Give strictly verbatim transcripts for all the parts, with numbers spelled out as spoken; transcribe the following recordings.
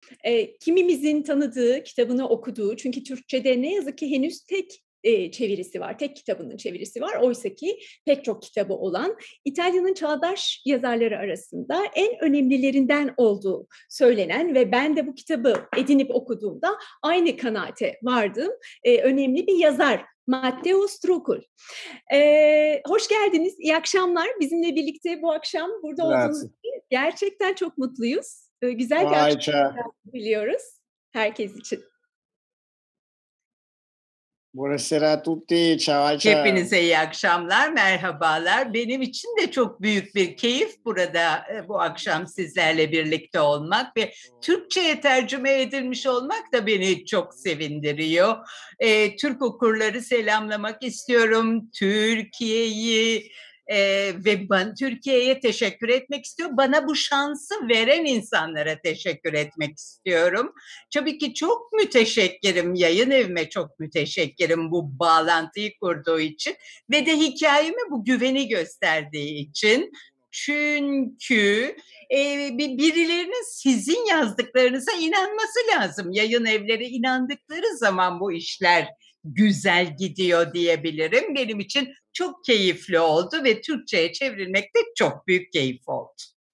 E, kimimizin tanıdığı, kitabını okuduğu, çünkü Türkçe'de ne yazık ki henüz tek e, çevirisi var, tek kitabının çevirisi var. Oysa ki pek çok kitabı olan, İtalya'nın çağdaş yazarları arasında en önemlilerinden olduğu söylenen ve ben de bu kitabı edinip okuduğumda aynı kanaate vardım. E, önemli bir yazar. Matteo Strugul. Ee, hoş geldiniz, iyi akşamlar. Bizimle birlikte bu akşam burada olduğunuz Grazie. için gerçekten çok mutluyuz. Ee, güzel bir Ay, akşam ciao. biliyoruz herkes için. Buonasera a tutti. Ciao, ciao. Hepinize iyi akşamlar, merhabalar. Benim için de çok büyük bir keyif burada e, bu akşam sizlerle birlikte olmak ve Türkçe'ye tercüme edilmiş olmak da beni çok sevindiriyor. E, Türk okurları selamlamak istiyorum. Türkiye'yi Ee, ve ben Türkiye'ye teşekkür etmek istiyorum. Bana bu şansı veren insanlara teşekkür etmek istiyorum. Tabii ki çok müteşekkirim, yayın evime çok müteşekkirim bu bağlantıyı kurduğu için ve de hikayeme bu güveni gösterdiği için. Çünkü e, birilerinin sizin yazdıklarınıza inanması lazım. Yayın evleri inandıkları zaman bu işler güzel gidiyor diyebilirim. Benim için çok keyifli oldu ve Türkçe'ye çevrilmek de çok büyük keyif oldu.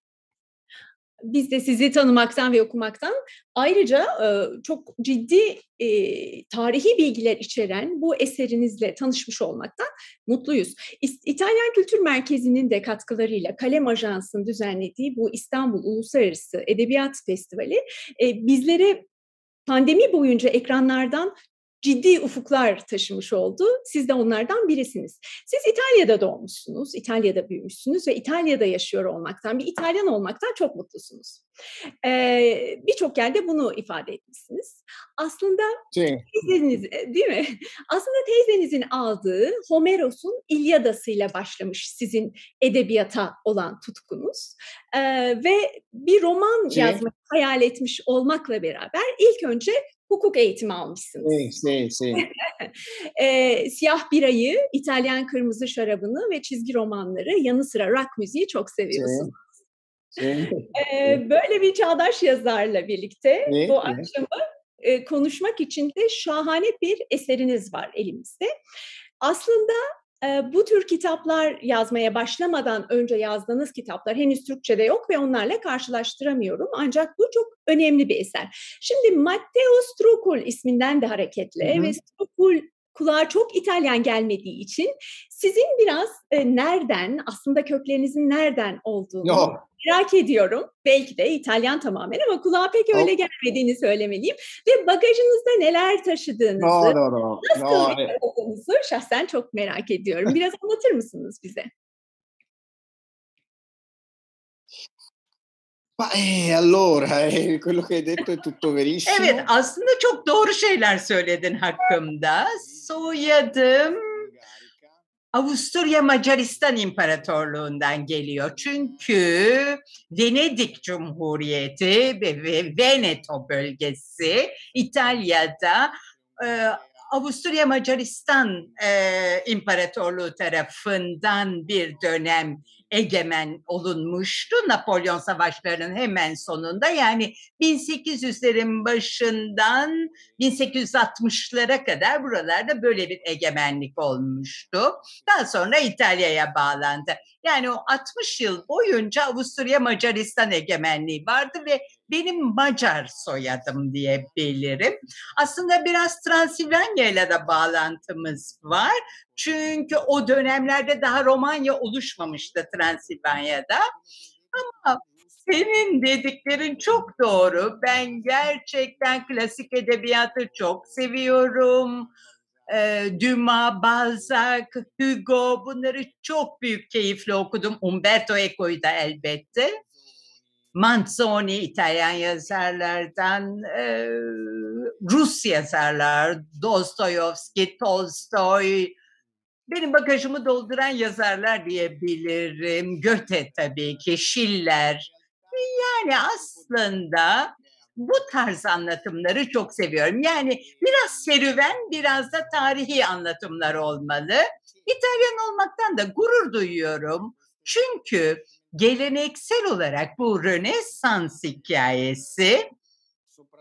Biz de sizi tanımaktan ve okumaktan, ayrıca çok ciddi e, tarihi bilgiler içeren bu eserinizle tanışmış olmaktan mutluyuz. İtalyan Kültür Merkezi'nin de katkılarıyla Kalem Ajansı'nın düzenlediği bu İstanbul Uluslararası Edebiyat Festivali e, bizlere pandemi boyunca ekranlardan ciddi ufuklar taşımış oldu. Siz de onlardan birisiniz. Siz İtalya'da doğmuşsunuz, İtalya'da büyümüşsünüz ve İtalya'da yaşıyor olmaktan, bir İtalyan olmaktan çok mutlusunuz. Ee, Birçok yerde bunu ifade etmişsiniz. Aslında Sì. teyzeniz, değil mi? Aslında teyzenizin aldığı Homeros'un İlyadası'yla başlamış sizin edebiyata olan tutkunuz. Ee, ve bir roman Sì. yazmayı hayal etmiş olmakla beraber ilk önce hukuk eğitimi almışsınız. Sì, sì, sì. e, Siyah birayı, İtalyan kırmızı şarabını ve çizgi romanları, yanı sıra rock müziği çok seviyorsunuz. Sì. E, böyle bir çağdaş yazarla birlikte Sì, bu sì. akşamı e, konuşmak için de şahane bir eseriniz var elimizde. Aslında e, bu tür kitaplar yazmaya başlamadan önce yazdığınız kitaplar henüz Türkçe'de yok ve onlarla karşılaştıramıyorum. Ancak bu çok önemli bir eser. Şimdi Matteo Strugul isminden de hareketle Hı hı. ve Strugul kulağa çok İtalyan gelmediği için sizin biraz e, nereden, aslında köklerinizin nereden olduğunu No. merak ediyorum. Belki de İtalyan tamamen ama kulağa pek öyle No. gelmediğini söylemeliyim. Ve bagajınızda neler taşıdığınızı, No, no, no. nasıl No, bir eh, olduğunuzu şahsen çok merak ediyorum. Biraz anlatır mısınız bize? ma eh, allora, eh, quello che hai detto è tutto verissimo. Evet, aslında çok doğru şeyler söyledin hakkımda. Soyadım Avusturya Macaristan İmparatorluğu'ndan geliyor. Çünkü Venedik Cumhuriyeti ve Veneto bölgesi İtalya'da e, Avusturya Macaristan e, İmparatorluğu tarafından bir dönem egemen olunmuştu. Napolyon Savaşları'nın hemen sonunda, yani bin sekiz yüzlerin başından bin sekiz yüz altmışlara kadar buralarda böyle bir egemenlik olmuştu. Daha sonra İtalya'ya bağlandı. Yani o altmış yıl boyunca Avusturya Macaristan egemenliği vardı ve benim Macar soyadım diyebilirim. Aslında biraz Transilvanya ile de bağlantımız var. Çünkü o dönemlerde daha Romanya oluşmamıştı Transilvanya'da. Ama senin dediklerin çok doğru. Ben gerçekten klasik edebiyatı çok seviyorum. E, Dumas, Balzac, Hugo, bunları çok büyük keyifle okudum. Umberto Eco'yu da elbette. Manzoni, İtalyan yazarlardan, e, Rus yazarlar, Dostoyevski, Tolstoy, benim bagajımı dolduran yazarlar diyebilirim. Goethe tabii ki, Schiller. Yani aslında bu tarz anlatımları çok seviyorum. Yani biraz serüven, biraz da tarihi anlatımlar olmalı. İtalyan olmaktan da gurur duyuyorum. Çünkü geleneksel olarak bu Rönesans hikayesi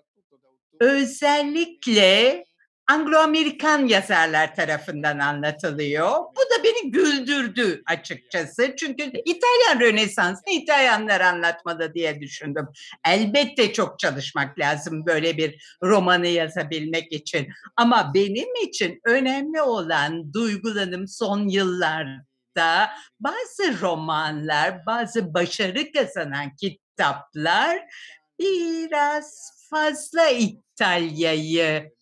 özellikle Anglo-Amerikan yazarlar tarafından anlatılıyor. Bu da beni güldürdü açıkçası. Çünkü İtalyan Rönesans'ı İtalyanlar anlatmalı diye düşündüm. Elbette çok çalışmak lazım böyle bir romanı yazabilmek için. Ama benim için önemli olan duygulanım son yıllarda bazı romanlar, bazı başarı kazanan kitaplar biraz fazla İtalya'yı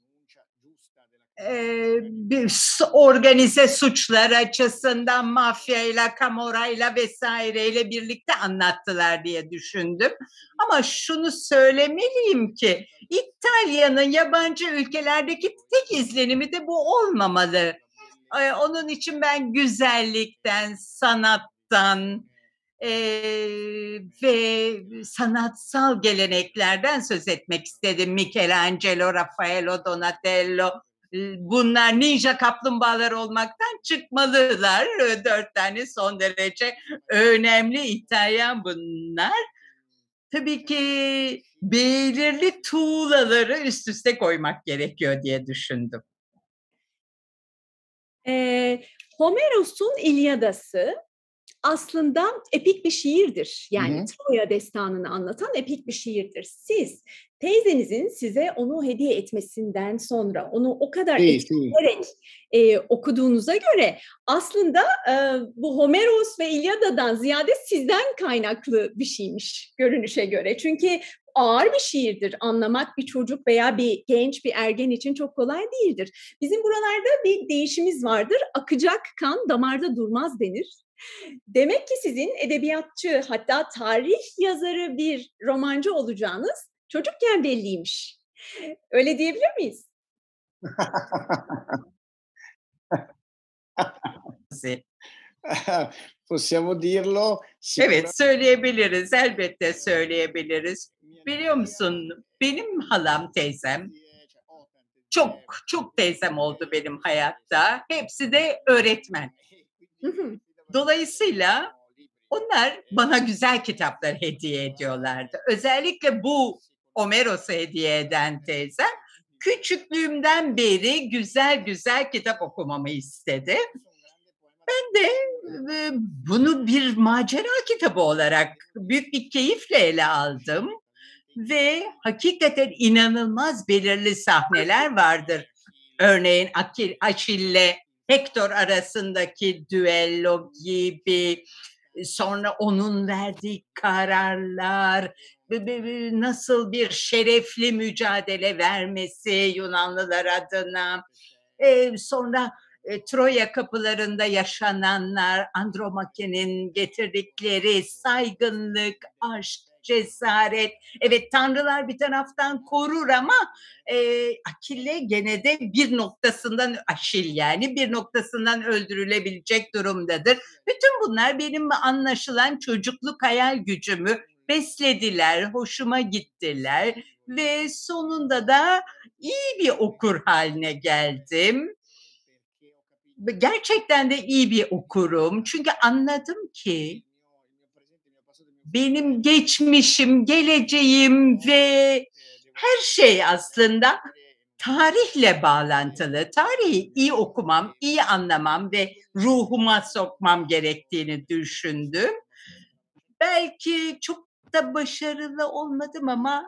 Ee, bir organize suçlar açısından mafyayla, kamorayla vesaireyle birlikte anlattılar diye düşündüm. Ama şunu söylemeliyim ki İtalya'nın yabancı ülkelerdeki tek izlenimi de bu olmamalı. Ee, onun için ben güzellikten, sanattan e, ve sanatsal geleneklerden söz etmek istedim. Michelangelo, Raffaello, Donatello, bunlar ninja kaplumbağalar olmaktan çıkmalılar. Dört tane son derece önemli İtalyan bunlar. Tabii ki belirli tuğlaları üst üste koymak gerekiyor diye düşündüm. Ee, Homeros'un İlyadası aslında epik bir şiirdir. Yani Hı-hı. Troya destanını anlatan epik bir şiirdir. Siz teyzenizin size onu hediye etmesinden sonra onu o kadar sí, etkileyerek sí. e, okuduğunuza göre aslında e, bu Homeros ve İlyada'dan ziyade sizden kaynaklı bir şeymiş görünüşe göre. Çünkü ağır bir şiirdir. Anlamak bir çocuk veya bir genç, bir ergen için çok kolay değildir. Bizim buralarda bir deyişimiz vardır. Akacak kan damarda durmaz denir. Demek ki sizin edebiyatçı, hatta tarih yazarı bir romancı olacağınız çocukken belliymiş. Öyle diyebilir miyiz? Possiamo dirlo. Evet, söyleyebiliriz. Elbette söyleyebiliriz. Biliyor musun, benim halam, teyzem, çok çok teyzem oldu benim hayatta. Hepsi de öğretmen. Dolayısıyla onlar bana güzel kitaplar hediye ediyorlardı. Özellikle bu Homeros'u hediye eden teyzem küçüklüğümden beri güzel güzel kitap okumamı istedi. Ben de e, bunu bir macera kitabı olarak büyük bir keyifle ele aldım. Ve hakikaten inanılmaz belirli sahneler vardır. Örneğin Achille Hector arasındaki düello gibi, sonra onun verdiği kararlar, nasıl bir şerefli mücadele vermesi Yunanlılar adına, sonra Troya kapılarında yaşananlar, Andromake'nin getirdikleri saygınlık, aşk, cesaret. Evet, tanrılar bir taraftan korur ama e, Achille gene de bir noktasından, Aşil yani bir noktasından öldürülebilecek durumdadır. Bütün bunlar benim anlaşılan çocukluk hayal gücümü beslediler, hoşuma gittiler ve sonunda da iyi bir okur haline geldim. Gerçekten de iyi bir okurum. Çünkü anladım ki benim geçmişim, geleceğim ve her şey aslında tarihle bağlantılı. Tarihi iyi okumam, iyi anlamam ve ruhuma sokmam gerektiğini düşündüm. Belki çok da başarılı olmadım ama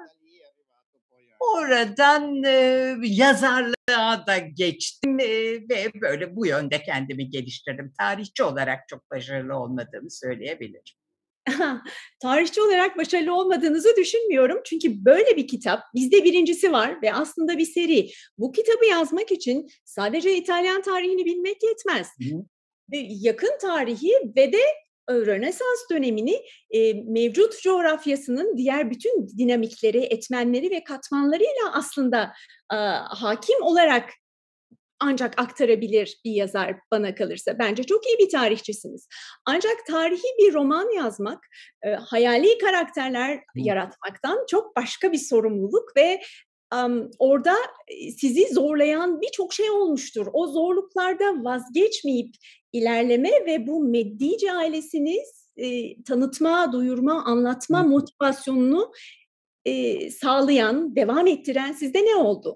oradan e, yazarlığa da geçtim e, ve böyle bu yönde kendimi geliştirdim. Tarihçi olarak çok başarılı olmadığımı söyleyebilirim. Tarihçi olarak başarılı olmadığınızı düşünmüyorum. Çünkü böyle bir kitap, bizde birincisi var ve aslında bir seri. Bu kitabı yazmak için sadece İtalyan tarihini bilmek yetmez. Hı. Yakın tarihi ve de Rönesans dönemini e, mevcut coğrafyasının diğer bütün dinamikleri, etmenleri ve katmanlarıyla aslında e, hakim olarak ancak aktarabilir bir yazar bana kalırsa. Bence çok iyi bir tarihçisiniz. Ancak tarihi bir roman yazmak, e, hayali karakterler Hı. yaratmaktan çok başka bir sorumluluk ve um, orada sizi zorlayan birçok şey olmuştur. O zorluklarda vazgeçmeyip ilerleme ve bu Medici ailesini e, tanıtma, duyurma, anlatma Hı. motivasyonunu e, sağlayan, devam ettiren sizde ne oldu?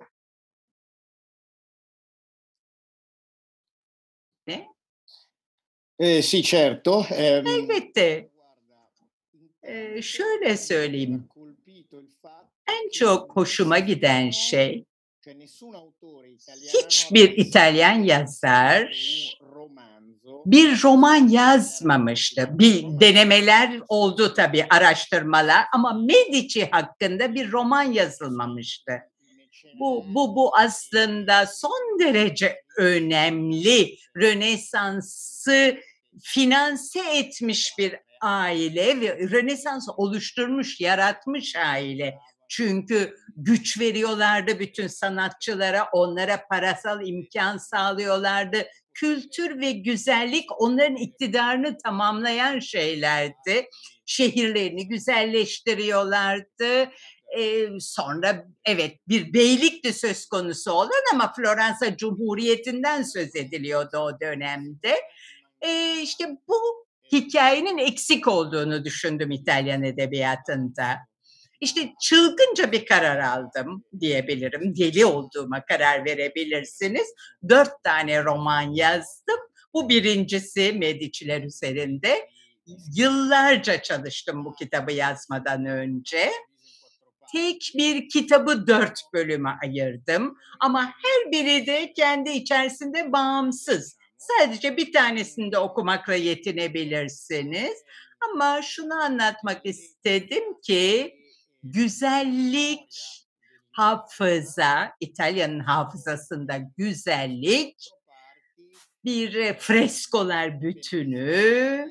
Ne? Eh, sì, certo. Ehm, Elbette. Ee, şöyle söyleyeyim. En çok hoşuma giden şey, hiçbir İtalyan yazar bir roman yazmamıştı. Bir denemeler oldu tabii, araştırmalar, ama Medici hakkında bir roman yazılmamıştı. Bu, bu, bu aslında son derece önemli. Rönesans'ı finanse etmiş bir aile ve Rönesans'ı oluşturmuş, yaratmış aile. Çünkü güç veriyorlardı bütün sanatçılara, onlara parasal imkan sağlıyorlardı. Kültür ve güzellik onların iktidarını tamamlayan şeylerdi. Şehirlerini güzelleştiriyorlardı. Ee, sonra evet, bir beylik de söz konusu olan, ama Floransa Cumhuriyeti'nden söz ediliyordu o dönemde. Ee, işte bu hikayenin eksik olduğunu düşündüm İtalyan edebiyatında. İşte çılgınca bir karar aldım diyebilirim. Deli olduğuma karar verebilirsiniz. Dört tane roman yazdım. Bu birincisi, Medici'ler üzerinde. Yıllarca çalıştım bu kitabı yazmadan önce. Tek bir kitabı dört bölüme ayırdım. Ama her biri de kendi içerisinde bağımsız. Sadece bir tanesini de okumakla yetinebilirsiniz. Ama şunu anlatmak istedim ki, güzellik, hafıza, İtalya'nın hafızasında güzellik, bir freskolar bütünü.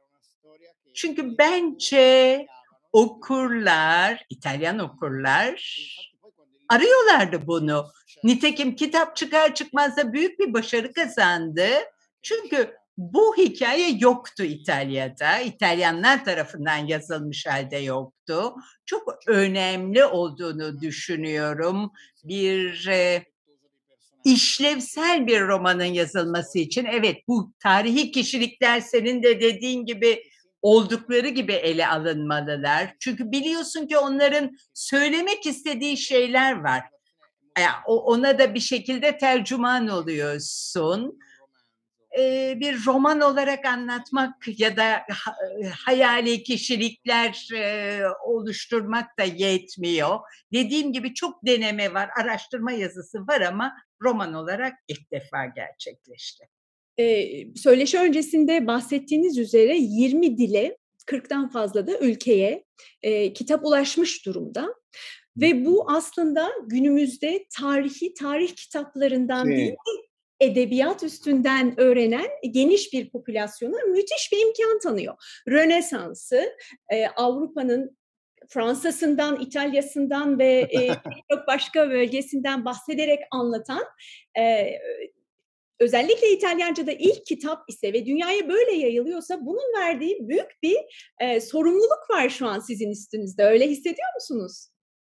Çünkü bence okurlar, İtalyan okurlar arıyorlardı bunu. Nitekim kitap çıkar çıkmaz da büyük bir başarı kazandı. Çünkü bu hikaye yoktu İtalya'da. İtalyanlar tarafından yazılmış halde yoktu. Çok önemli olduğunu düşünüyorum. Bir e, işlevsel bir romanın yazılması için. Evet, bu tarihi kişilikler senin de dediğin gibi oldukları gibi ele alınmalılar. Çünkü biliyorsun ki onların söylemek istediği şeyler var. Yani ona da bir şekilde tercüman oluyorsun. Ee, bir roman olarak anlatmak ya da hayali kişilikler e, oluşturmak da yetmiyor. Dediğim gibi çok deneme var, araştırma yazısı var, ama roman olarak ilk defa gerçekleşti. Ee, söyleşi öncesinde bahsettiğiniz üzere yirmi dile, kırktan fazla da ülkeye e, kitap ulaşmış durumda. Ve bu aslında günümüzde tarihi, tarih kitaplarından Sì. değil, edebiyat üstünden öğrenen geniş bir popülasyona müthiş bir imkan tanıyor. Rönesans'ı e, Avrupa'nın Fransa'sından, İtalya'sından ve e, birçok başka bölgesinden bahsederek anlatan, e, özellikle İtalyanca'da ilk kitap ise ve dünyaya böyle yayılıyorsa, bunun verdiği büyük bir e, sorumluluk var şu an sizin üstünüzde. Öyle hissediyor musunuz?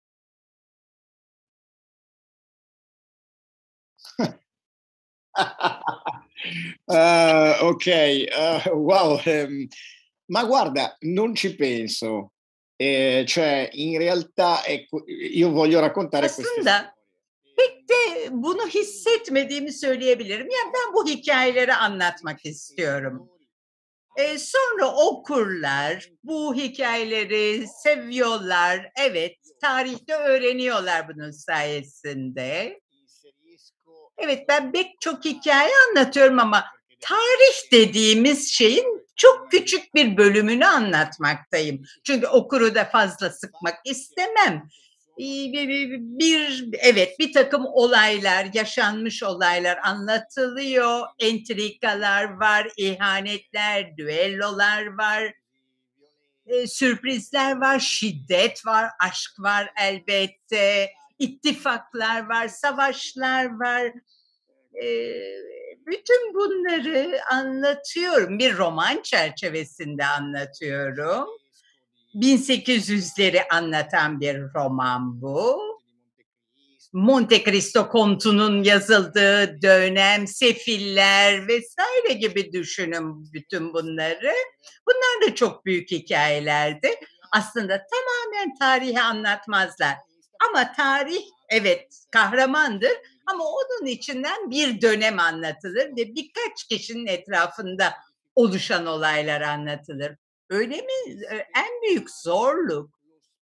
uh, ok, uh, wow, um, ma guarda, non ci penso. Eh, cioè, in realtà, ecco, io voglio raccontare queste Aslında pek de bunu hissetmediğimi söyleyebilirim. Yani ben bu hikayeleri anlatmak istiyorum. Ee, sonra okurlar, bu hikayeleri seviyorlar. Evet, tarihte öğreniyorlar bunun sayesinde. Evet, ben pek çok hikaye anlatıyorum, ama tarih dediğimiz şeyin çok küçük bir bölümünü anlatmaktayım. Çünkü okuru da fazla sıkmak istemem. Bir, bir, bir evet, bir takım olaylar, yaşanmış olaylar anlatılıyor. Entrikalar var, ihanetler, düellolar var, e, sürprizler var, şiddet var, aşk var elbette, ittifaklar var, savaşlar var. Ee, bütün bunları anlatıyorum. Bir roman çerçevesinde anlatıyorum. bin sekiz yüzleri anlatan bir roman bu. Monte Cristo Kontu'nun yazıldığı dönem, Sefiller vesaire gibi düşünün bütün bunları. Bunlar da çok büyük hikayelerdi. Aslında tamamen tarihi anlatmazlar. Ama tarih evet kahramandır ama onun içinden bir dönem anlatılır ve birkaç kişinin etrafında oluşan olaylar anlatılır. Öyle mi? En büyük zorluk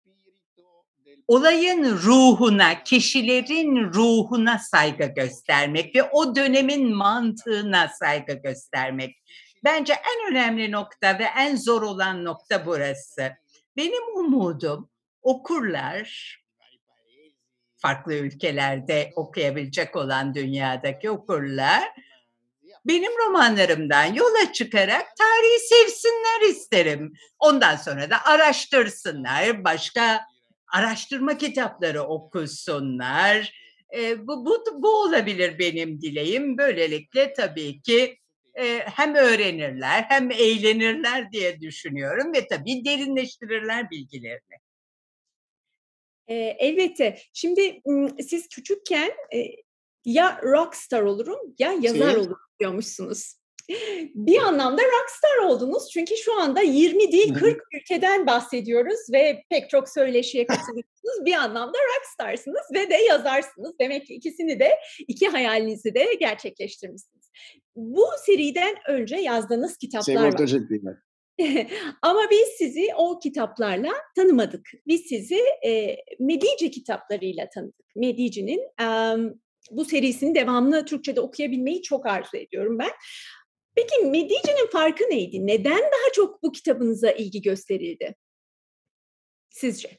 olayın ruhuna, kişilerin ruhuna saygı göstermek ve o dönemin mantığına saygı göstermek. Bence en önemli nokta ve en zor olan nokta burası. Benim umudum okurlar, farklı ülkelerde okuyabilecek olan dünyadaki okurlar, benim romanlarımdan yola çıkarak tarihi sevsinler isterim. Ondan sonra da araştırsınlar, başka araştırma kitapları okusunlar. E, bu, bu, bu olabilir benim dileğim. Böylelikle tabii ki e, hem öğrenirler hem eğlenirler diye düşünüyorum ve tabii derinleştirirler bilgilerini. E, elbette. Şimdi siz küçükken e, ya rockstar olurum ya yazar olurum diyormuşsunuz. Bir anlamda rockstar oldunuz çünkü şu anda yirmi değil kırk ülkeden bahsediyoruz ve pek çok söyleşiye katılıyorsunuz. Bir anlamda rockstarsınız ve de yazarsınız. Demek ki ikisini de, iki hayalinizi de gerçekleştirmişsiniz. Bu seriden önce yazdığınız kitaplar var. Ama biz sizi o kitaplarla tanımadık. Biz sizi e, Medici kitaplarıyla tanıdık. Medici'nin e, bu serisinin devamını Türkçe'de okuyabilmeyi çok arzu ediyorum ben. Peki Medici'nin farkı neydi? Neden daha çok bu kitabınıza ilgi gösterildi? Sizce?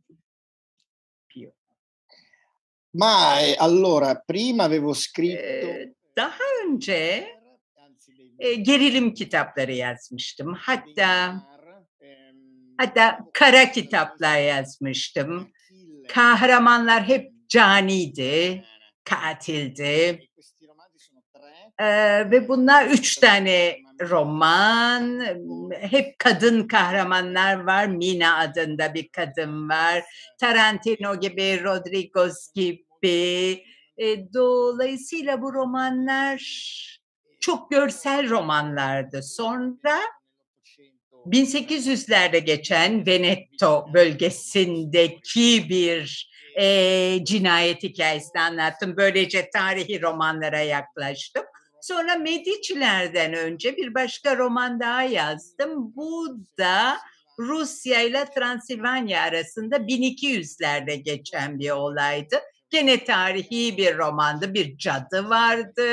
Ma allora prima avevo scritto ee, daha önce e, gerilim kitapları yazmıştım. Hatta hatta kara kitaplar yazmıştım. Kahramanlar hep caniydi, katildi. Ee, ve bunlar üç tane roman, hep kadın kahramanlar var. Mina adında bir kadın var. Tarantino gibi, Rodriguez gibi. E, dolayısıyla bu romanlar çok görsel romanlardı. Sonra bin sekiz yüzlerde geçen Veneto bölgesindeki bir e, cinayet hikayesini anlattım. Böylece tarihi romanlara yaklaştım. Sonra Medici'lerden önce bir başka roman daha yazdım. Bu da Rusya ile Transilvanya arasında bin iki yüzlerde geçen bir olaydı. Gene tarihi bir romandı. Bir cadı vardı.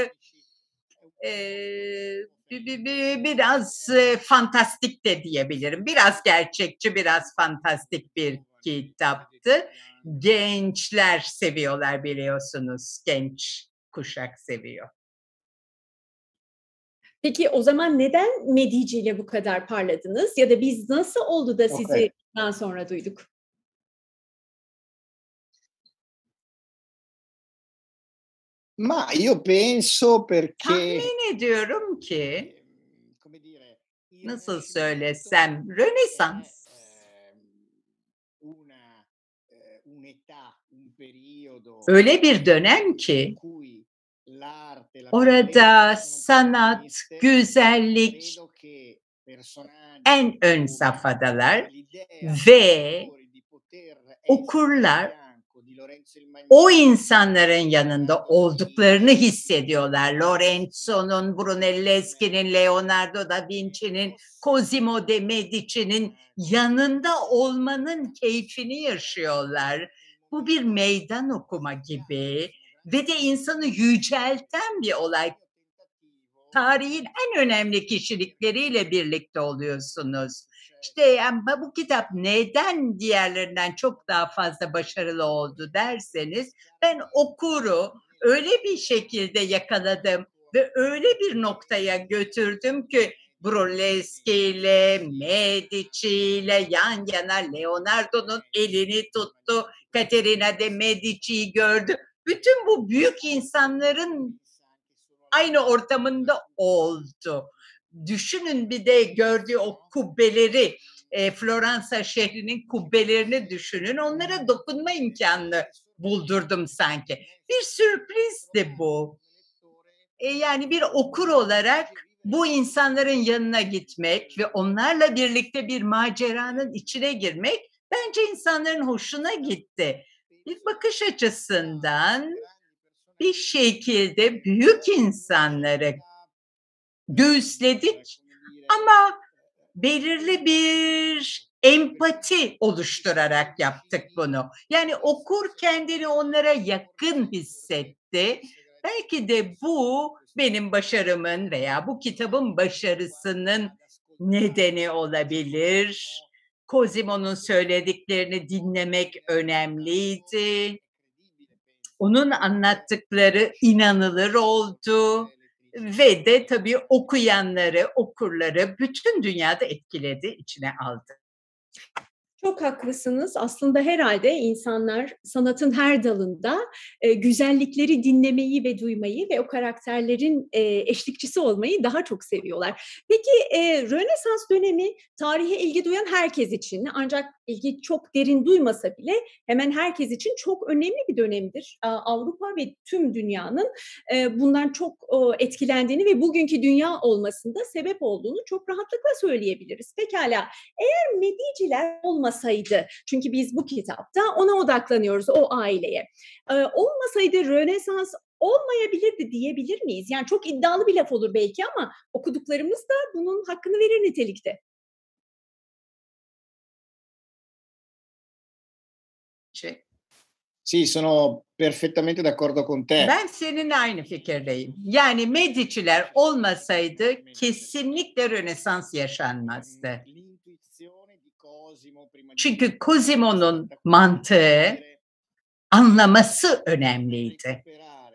Ee, biraz e, fantastik de diyebilirim. Biraz gerçekçi, biraz fantastik bir kitaptı. Gençler seviyorlar biliyorsunuz. Genç kuşak seviyor. Peki o zaman neden Medici ile bu kadar parladınız? Ya da biz nasıl oldu da sizi okay. daha sonra duyduk? Ma io penso perché tahmin ediyorum ki nasıl söylesem Rönesans öyle bir dönem ki orada sanat, güzellik en ön safhadalar ve okurlar o insanların yanında olduklarını hissediyorlar. Lorenzo'nun, Brunelleschi'nin, Leonardo da Vinci'nin, Cosimo de Medici'nin yanında olmanın keyfini yaşıyorlar. Bu bir meydan okuma gibi ve de insanı yücelten bir olay. Tarihin en önemli kişilikleriyle birlikte oluyorsunuz. İşte yani bu kitap neden diğerlerinden çok daha fazla başarılı oldu derseniz ben okuru öyle bir şekilde yakaladım ve öyle bir noktaya götürdüm ki Brunelleschi ile Medici ile yan yana Leonardo'nun elini tuttu, Caterina de Medici'yi gördü. Bütün bu büyük insanların aynı ortamında oldu. Düşünün bir de gördüğü o kubbeleri, e, Floransa şehrinin kubbelerini düşünün. Onlara dokunma imkanını buldurdum sanki. Bir sürprizdi bu. E, yani bir okur olarak bu insanların yanına gitmek ve onlarla birlikte bir maceranın içine girmek bence insanların hoşuna gitti. Bir bakış açısından bir şekilde büyük insanları göğüsledik ama belirli bir empati oluşturarak yaptık bunu. Yani okur kendini onlara yakın hissetti. Belki de bu benim başarımın veya bu kitabın başarısının nedeni olabilir. Cosimo'nun söylediklerini dinlemek önemliydi. Onun anlattıkları inanılır oldu ve de tabii okuyanları, okurları bütün dünyada etkiledi, içine aldı. Çok haklısınız. Aslında herhalde insanlar sanatın her dalında e, güzellikleri dinlemeyi ve duymayı ve o karakterlerin e, eşlikçisi olmayı daha çok seviyorlar. Peki e, Rönesans dönemi tarihe ilgi duyan herkes için, ancak ilgi çok derin duymasa bile hemen herkes için çok önemli bir dönemdir. Avrupa ve tüm dünyanın e, bundan çok e, etkilendiğini ve bugünkü dünya olmasında sebep olduğunu çok rahatlıkla söyleyebiliriz. Pekala, eğer Mediciler olmasaydı, çünkü biz bu kitapta ona odaklanıyoruz, o aileye. Ee, olmasaydı Rönesans olmayabilirdi diyebilir miyiz? Yani çok iddialı bir laf olur belki ama okuduklarımız da bunun hakkını verir nitelikte. Şey. Sì, sono perfettamente d'accordo con te. Ben seninle aynı fikirdeyim. Yani Mediciler olmasaydı kesinlikle Rönesans yaşanmazdı. Çünkü Cosimo'nun mantığı, anlaması önemliydi.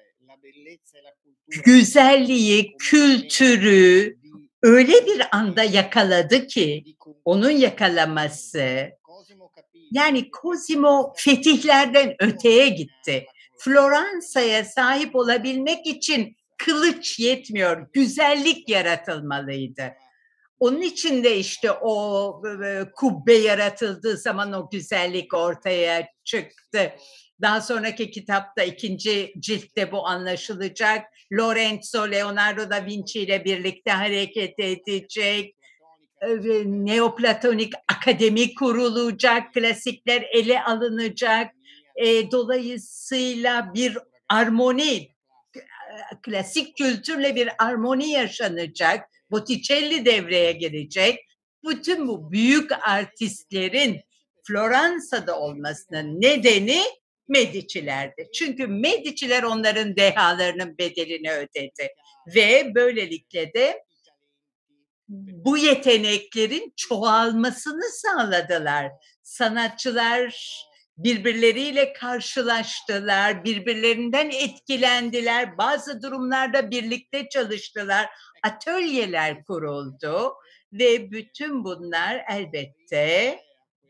Güzelliği, kültürü öyle bir anda yakaladı ki onun yakalaması, yani Cosimo fetihlerden öteye gitti. Floransa'ya sahip olabilmek için kılıç yetmiyor, güzellik yaratılmalıydı. Onun için de işte o kubbe yaratıldığı zaman o güzellik ortaya çıktı. Daha sonraki kitapta, ikinci ciltte bu anlaşılacak. Lorenzo Leonardo da Vinci ile birlikte hareket edecek. Neoplatonik akademi kurulacak, klasikler ele alınacak. Dolayısıyla bir armoni, klasik kültürle bir armoni yaşanacak. Botticelli devreye girecek. Bütün bu büyük artistlerin Floransa'da olmasının nedeni Medicilerdi. Çünkü Mediciler onların dehalarının bedelini ödedi. Ve böylelikle de bu yeteneklerin çoğalmasını sağladılar. Sanatçılar birbirleriyle karşılaştılar, birbirlerinden etkilendiler. Bazı durumlarda birlikte çalıştılar, atölyeler kuruldu ve bütün bunlar elbette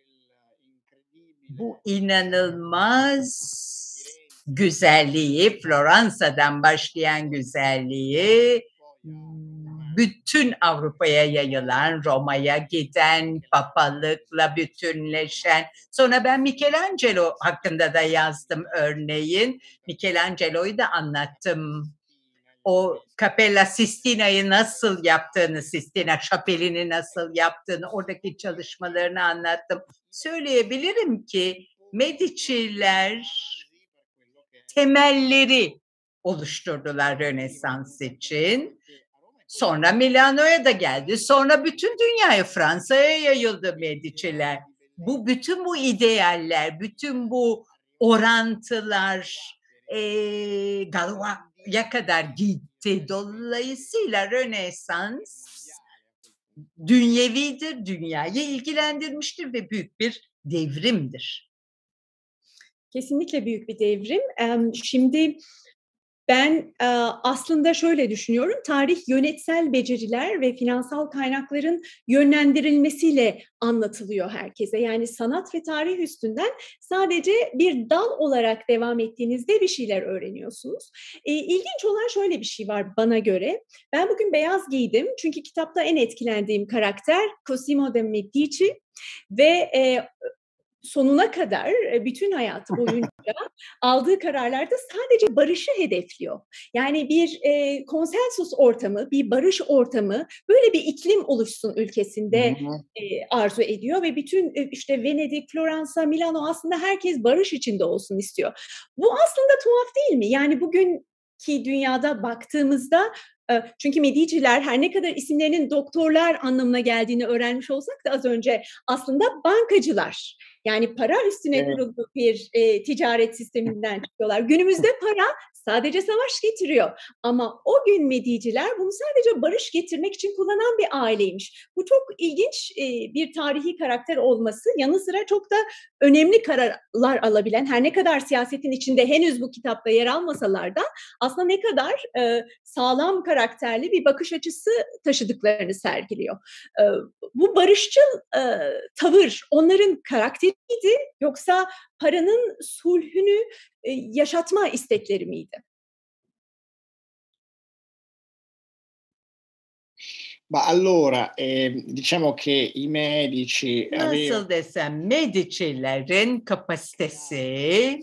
bu inanılmaz güzelliği, Floransa'dan başlayan güzelliği bütün Avrupa'ya yayılan, Roma'ya giden, papalıkla bütünleşen. Sonra ben Michelangelo hakkında da yazdım örneğin. Michelangelo'yu da anlattım. O Cappella Sistina'yı nasıl yaptığını, Sistina Şapeli'ni nasıl yaptığını, oradaki çalışmalarını anlattım. Söyleyebilirim ki Mediciler temelleri oluşturdular Rönesans için. Sonra Milano'ya da geldi. Sonra bütün dünyaya, Fransa'ya yayıldı Mediciler. Bu bütün bu idealler, bütün bu orantılar e, Galois'a kadar gitti. Dolayısıyla Rönesans dünyevidir, dünyayı ilgilendirmiştir ve büyük bir devrimdir. Kesinlikle büyük bir devrim. Şimdi ben aslında şöyle düşünüyorum, tarih yönetsel beceriler ve finansal kaynakların yönlendirilmesiyle anlatılıyor herkese. Yani sanat ve tarih üstünden sadece bir dal olarak devam ettiğinizde bir şeyler öğreniyorsunuz. E, ilginç olan şöyle bir şey var bana göre. Ben bugün beyaz giydim çünkü kitapta en etkilendiğim karakter Cosimo de Medici ve... E, sonuna kadar bütün hayatı boyunca aldığı kararlarda sadece barışı hedefliyor. Yani bir e, konsensus ortamı, bir barış ortamı, böyle bir iklim oluşsun ülkesinde e, arzu ediyor ve bütün e, işte Venedik, Floransa, Milano aslında herkes barış içinde olsun istiyor. Bu aslında tuhaf değil mi? Yani bugünkü dünyada baktığımızda çünkü Medici'ler her ne kadar isimlerinin doktorlar anlamına geldiğini öğrenmiş olsak da az önce aslında bankacılar. Yani para üstüne evet. kurulu bir e, ticaret sisteminden çıkıyorlar. Günümüzde para sadece savaş getiriyor. Ama o gün Medici'ler bunu sadece barış getirmek için kullanan bir aileymiş. Bu çok ilginç e, bir tarihi karakter olması. Yanı sıra çok da önemli kararlar alabilen, her ne kadar siyasetin içinde henüz bu kitapta yer almasalar da aslında ne kadar e, sağlam karakterli bir bakış açısı taşıdıklarını sergiliyor. E, bu barışçıl e, tavır onların karakteriydi yoksa paranın sulhünü e, yaşatma istekleri miydi? Ma allora, eh, diciamo che i Medici Nasıl desem, Medici'lerin kapasitesi,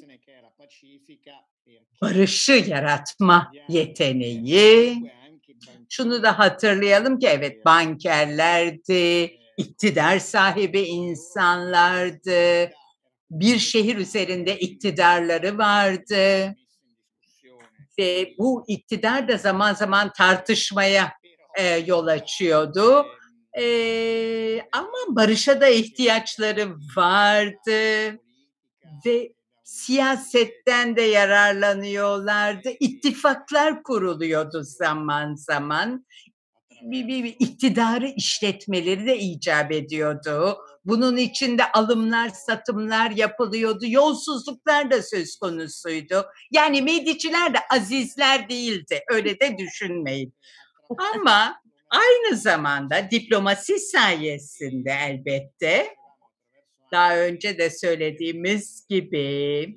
barışı yaratma yeteneği, şunu da hatırlayalım ki evet bankerlerdi, iktidar sahibi insanlardı, bir şehir üzerinde iktidarları vardı ve bu iktidar da zaman zaman tartışmaya e, yol açıyordu. E, ama barışa da ihtiyaçları vardı ve siyasetten de yararlanıyorlardı. İttifaklar kuruluyordu zaman zaman. Bir, bir, bir iktidarı işletmeleri de icap ediyordu. Bunun içinde alımlar, satımlar yapılıyordu. Yolsuzluklar da söz konusuydu. Yani Medici'ler de azizler değildi. Öyle de düşünmeyin. Ama aynı zamanda diplomasi sayesinde elbette daha önce de söylediğimiz gibi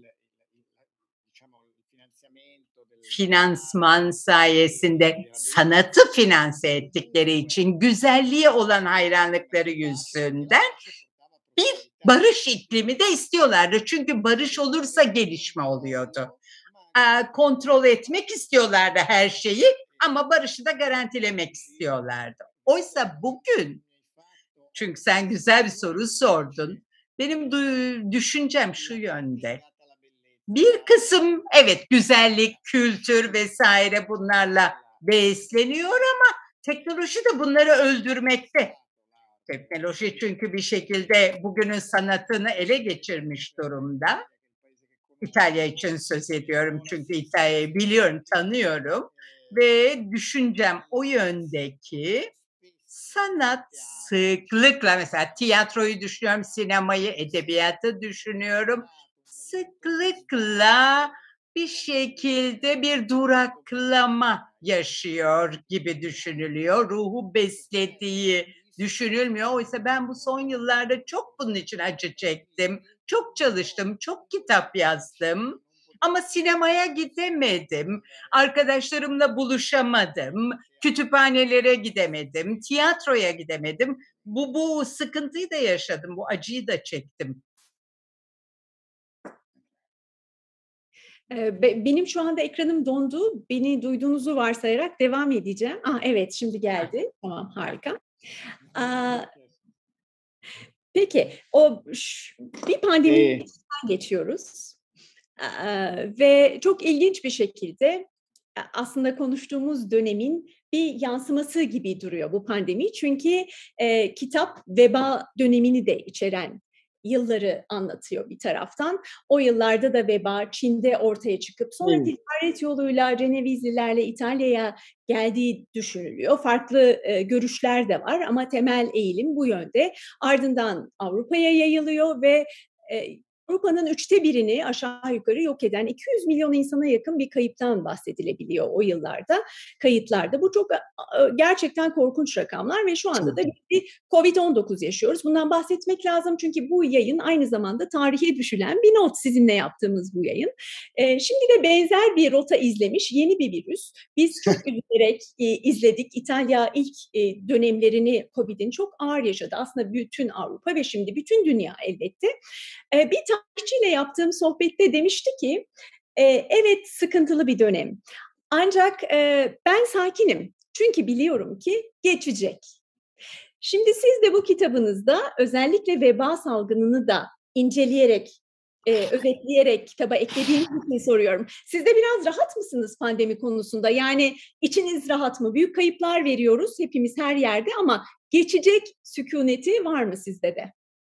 finansman sayesinde sanatı finanse ettikleri için güzelliğe olan hayranlıkları yüzünden bir barış iklimi de istiyorlardı. Çünkü barış olursa gelişme oluyordu. Kontrol etmek istiyorlardı her şeyi ama barışı da garantilemek istiyorlardı. Oysa bugün, çünkü sen güzel bir soru sordun, benim düşüncem şu yönde. Bir kısım evet güzellik, kültür vesaire bunlarla besleniyor ama teknoloji de bunları öldürmekte. Teknoloji çünkü bir şekilde bugünün sanatını ele geçirmiş durumda. İtalya için söz ediyorum çünkü İtalya'yı biliyorum, tanıyorum ve düşüncem o yönde ki sanat sıklıkla mesela tiyatroyu düşünüyorum, sinemayı, edebiyatı düşünüyorum. Sıklıkla bir şekilde bir duraklama yaşıyor gibi düşünülüyor. Ruhu beslediği düşünülmüyor. Oysa ben bu son yıllarda çok bunun için acı çektim. Çok çalıştım, çok kitap yazdım. Ama sinemaya gidemedim. Arkadaşlarımla buluşamadım. Kütüphanelere gidemedim. Tiyatroya gidemedim. Bu, bu sıkıntıyı da yaşadım. Bu acıyı da çektim. Benim şu anda ekranım dondu. Beni duyduğunuzu varsayarak devam edeceğim. Ah, evet, şimdi geldi. Tamam, harika. Aa, peki, o bir pandemiden ee... geçiyoruz. Aa, ve çok ilginç bir şekilde aslında konuştuğumuz dönemin bir yansıması gibi duruyor bu pandemi. Çünkü e, kitap veba dönemini de içeren yılları anlatıyor bir taraftan. O yıllarda da veba Çin'de ortaya çıkıp sonra hmm. ticaret yoluyla Cenevizlilerle İtalya'ya geldiği düşünülüyor. Farklı e, görüşler de var ama temel eğilim bu yönde. Ardından Avrupa'ya yayılıyor ve e, Avrupa'nın üçte birini aşağı yukarı yok eden iki yüz milyon insana yakın bir kayıptan bahsedilebiliyor o yıllarda, kayıtlarda. Bu çok gerçekten korkunç rakamlar ve şu anda da bir kovid on dokuz yaşıyoruz. Bundan bahsetmek lazım çünkü bu yayın aynı zamanda tarihe düşülen bir not, sizinle yaptığımız bu yayın. Ee, şimdi de benzer bir rota izlemiş yeni bir virüs. Biz çok üzülerek e, izledik. İtalya ilk e, dönemlerini Covid'in çok ağır yaşadı. Aslında bütün Avrupa ve şimdi bütün dünya elbette. E, bir tarihçiyle yaptığım sohbette demişti ki, e, evet sıkıntılı bir dönem. Ancak e, ben sakinim. Çünkü biliyorum ki geçecek. Şimdi siz de bu kitabınızda özellikle veba salgınını da inceleyerek, e, özetleyerek kitaba eklediğiniz için soruyorum. Siz de biraz rahat mısınız pandemi konusunda? Yani içiniz rahat mı? Büyük kayıplar veriyoruz hepimiz her yerde ama geçecek sükuneti var mı sizde de?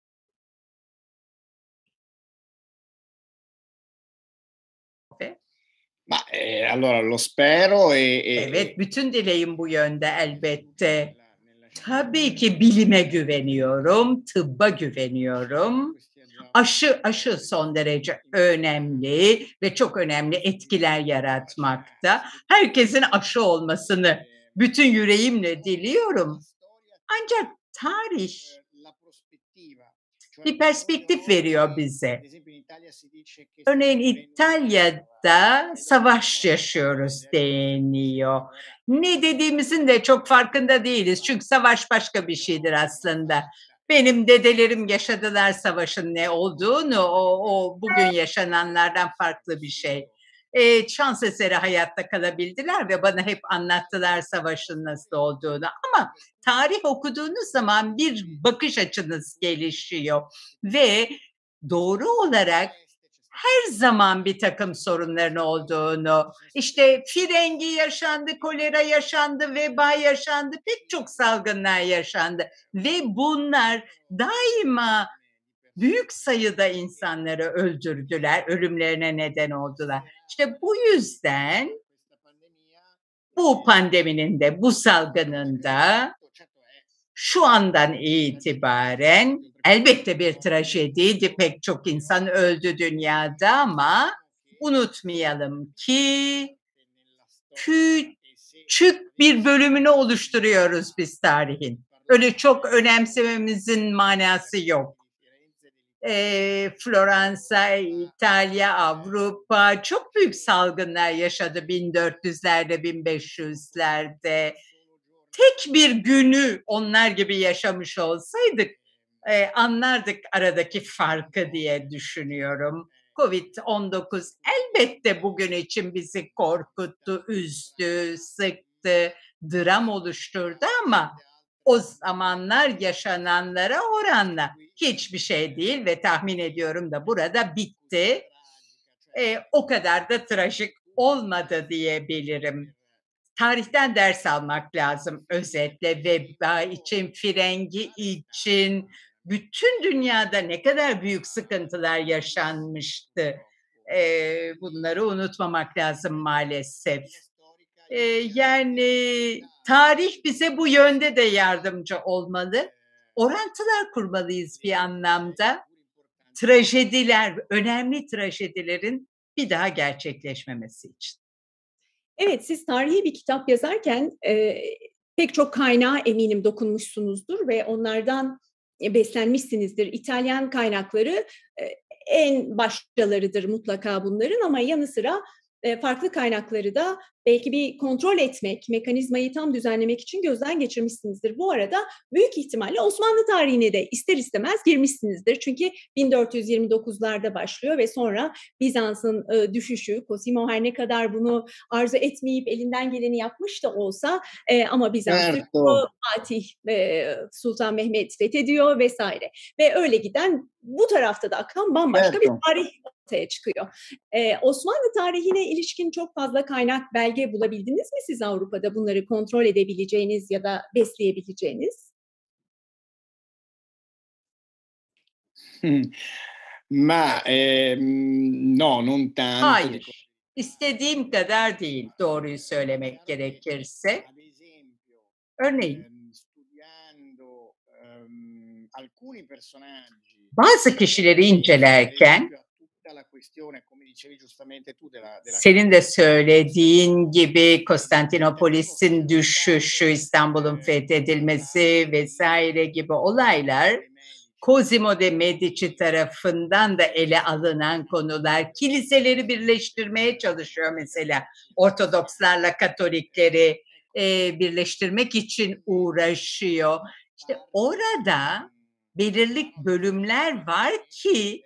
Ma eh, allora lo spero e, e Evet, bütün dileğim bu yönde elbette. Tabii ki bilime güveniyorum, tıbba güveniyorum. Aşı, aşı son derece önemli ve çok önemli etkiler yaratmakta. Herkesin aşı olmasını bütün yüreğimle diliyorum. Ancak tarih bir perspektif veriyor bize. Örneğin İtalya'da savaş yaşıyoruz deniyor. Ne dediğimizin de çok farkında değiliz. Çünkü savaş başka bir şeydir aslında. Benim dedelerim yaşadılar savaşın ne olduğunu, o, o bugün yaşananlardan farklı bir şey. E, şans eseri hayatta kalabildiler ve bana hep anlattılar savaşın nasıl olduğunu. Ama tarih okuduğunuz zaman bir bakış açınız gelişiyor ve doğru olarak her zaman bir takım sorunların olduğunu, işte firengi yaşandı, kolera yaşandı, veba yaşandı, pek çok salgınlar yaşandı ve bunlar daima büyük sayıda insanları öldürdüler, ölümlerine neden oldular. İşte bu yüzden bu pandeminin de, bu salgının da şu andan itibaren elbette bir trajediydi, pek çok insan öldü dünyada ama unutmayalım ki küçük bir bölümünü oluşturuyoruz biz tarihin. Öyle çok önemsememizin manası yok. Eee, Floransa, İtalya, Avrupa çok büyük salgınlar yaşadı bin dört yüzlerde, bin beş yüzlerde. Tek bir günü onlar gibi yaşamış olsaydık, eee, anlardık aradaki farkı diye düşünüyorum. kovid on dokuz elbette bugün için bizi korkuttu, üzdü, sıktı, dram oluşturdu ama o zamanlar yaşananlara oranla hiçbir şey değil ve tahmin ediyorum da burada bitti. Eee, o kadar da trajik olmadı diyebilirim. Tarihten ders almak lazım özetle. Veba için, firengi için, bütün dünyada ne kadar büyük sıkıntılar yaşanmıştı. Eee, bunları unutmamak lazım maalesef. Eee, yani tarih bize bu yönde de yardımcı olmalı. Orantılar kurmalıyız bir anlamda. Trajediler, önemli trajedilerin bir daha gerçekleşmemesi için. Evet, siz tarihi bir kitap yazarken e, pek çok kaynağa eminim dokunmuşsunuzdur ve onlardan e, beslenmişsinizdir. İtalyan kaynakları e, en başlıcalarıdır mutlaka bunların ama yanı sıra e, farklı kaynakları da belki bir kontrol etmek, mekanizmayı tam düzenlemek için gözden geçirmişsinizdir. Bu arada büyük ihtimalle Osmanlı tarihine de ister istemez girmişsinizdir. Çünkü bin dört yüz yirmi dokuzlarda başlıyor ve sonra Bizans'ın e, düşüşü, Cosimo her ne kadar bunu arzu etmeyip elinden geleni yapmış da olsa e, ama Bizans certo. düşüyor, Fatih e, Sultan Mehmet fethediyor vesaire. Ve öyle giden bu tarafta da akan bambaşka Certo. bir tarih ortaya çıkıyor. Ee, Osmanlı tarihine ilişkin çok fazla kaynak, belge bulabildiniz mi siz Avrupa'da bunları kontrol edebileceğiniz ya da besleyebileceğiniz? Ma ehm, no, non tanto. Hayır, istediğim kadar değil doğruyu söylemek gerekirse. Ad esempio, Örneğin ehm, studiando ehm, alcuni personaggi bazı kişileri incelerken senin de söylediğin gibi Konstantinopolis'in düşüşü, İstanbul'un fethedilmesi vesaire gibi olaylar Cosimo de Medici tarafından da ele alınan konular. Kiliseleri birleştirmeye çalışıyor mesela. Ortodokslarla Katolikleri e, birleştirmek için uğraşıyor. İşte orada belirli bölümler var ki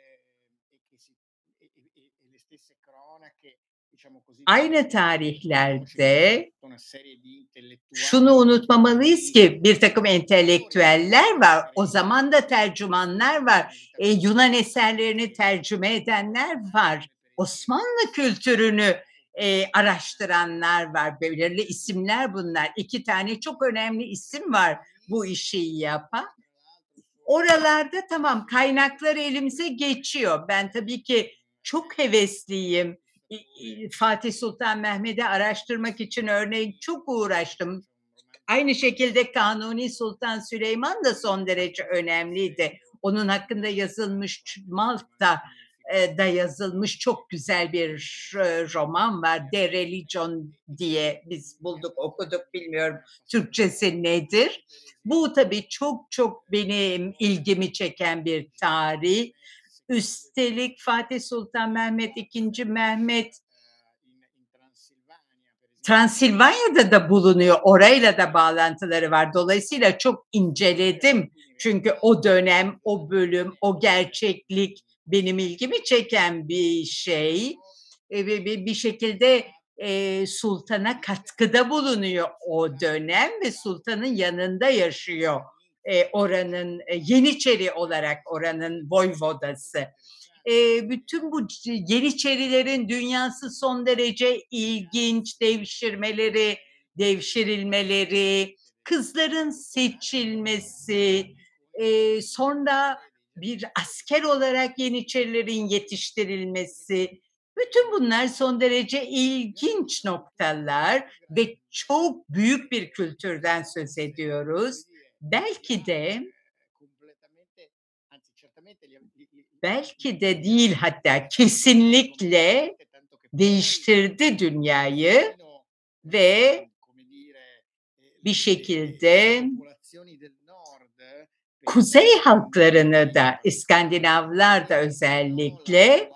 aynı tarihlerde şunu unutmamalıyız ki bir takım entelektüeller var. O zaman da tercümanlar var. E, Yunan eserlerini tercüme edenler var. Osmanlı kültürünü e, araştıranlar var. Belirli isimler bunlar. İki tane çok önemli isim var bu işi yapan. Oralarda tamam kaynaklar elimize geçiyor. Ben tabii ki çok hevesliyim. Fatih Sultan Mehmet'i araştırmak için örneğin çok uğraştım. Aynı şekilde Kanuni Sultan Süleyman da son derece önemliydi. Onun hakkında yazılmış Malta da yazılmış çok güzel bir roman var. De Religion diye biz bulduk, okuduk, bilmiyorum Türkçesi nedir. Bu tabii çok çok benim ilgimi çeken bir tarih. Üstelik Fatih Sultan Mehmet, ikinci. Mehmet Transilvanya'da da bulunuyor. Orayla da bağlantıları var. Dolayısıyla çok inceledim. Çünkü o dönem, o bölüm, o gerçeklik benim ilgimi çeken bir şey. Ve bir şekilde e, sultana katkıda bulunuyor o dönem ve sultanın yanında yaşıyor. E, oranın e, Yeniçeri olarak oranın voyvodası. E, bütün bu Yeniçerilerin dünyası son derece ilginç, devşirmeleri, devşirilmeleri, kızların seçilmesi, e, sonra bir asker olarak Yeniçerilerin yetiştirilmesi, bütün bunlar son derece ilginç noktalar ve çok büyük bir kültürden söz ediyoruz. Belki de belki de değil hatta kesinlikle değiştirdi dünyayı ve bir şekilde kuzey halklarını da İskandinavlar da özellikle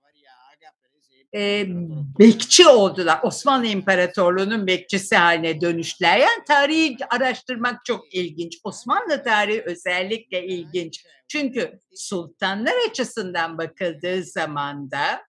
e, bekçi oldular. Osmanlı İmparatorluğu'nun bekçisi haline dönüştüler. Yani tarihi araştırmak çok ilginç. Osmanlı tarihi özellikle ilginç. Çünkü sultanlar açısından bakıldığı zaman da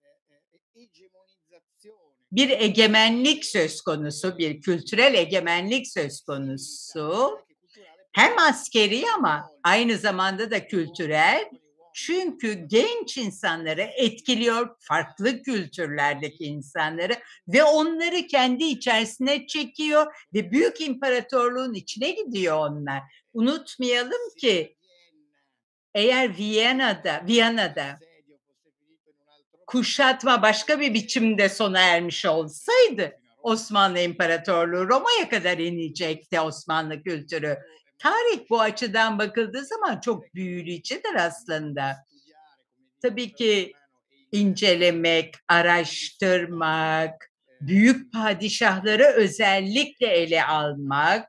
bir egemenlik söz konusu, bir kültürel egemenlik söz konusu. Hem askeri ama aynı zamanda da kültürel. Çünkü genç insanları etkiliyor, farklı kültürlerdeki insanları ve onları kendi içerisine çekiyor ve büyük imparatorluğun içine gidiyor onlar. Unutmayalım ki eğer Viyana'da, Viyana'da kuşatma başka bir biçimde sona ermiş olsaydı Osmanlı İmparatorluğu Roma'ya kadar inecekti Osmanlı kültürü. Tarih bu açıdan bakıldığı zaman çok büyüleyicidir aslında. Tabii ki incelemek, araştırmak, büyük padişahları özellikle ele almak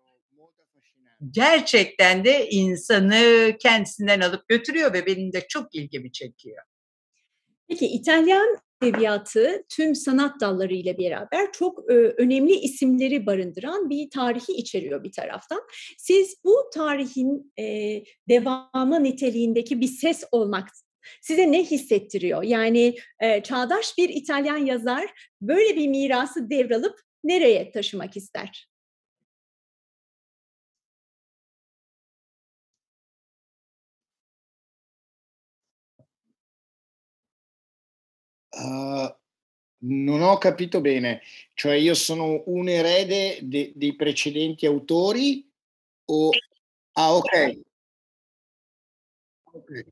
gerçekten de insanı kendisinden alıp götürüyor ve benim de çok ilgimi çekiyor. Peki İtalyan edebiyatı tüm sanat dalları ile beraber çok e, önemli isimleri barındıran bir tarihi içeriyor bir taraftan. Siz bu tarihin e, devamı niteliğindeki bir ses olmak size ne hissettiriyor? Yani e, çağdaş bir İtalyan yazar böyle bir mirası devralıp nereye taşımak ister? Uh, non ho capito bene, cioè io sono un erede de, dei precedenti autori o... Ah, ok. Okay.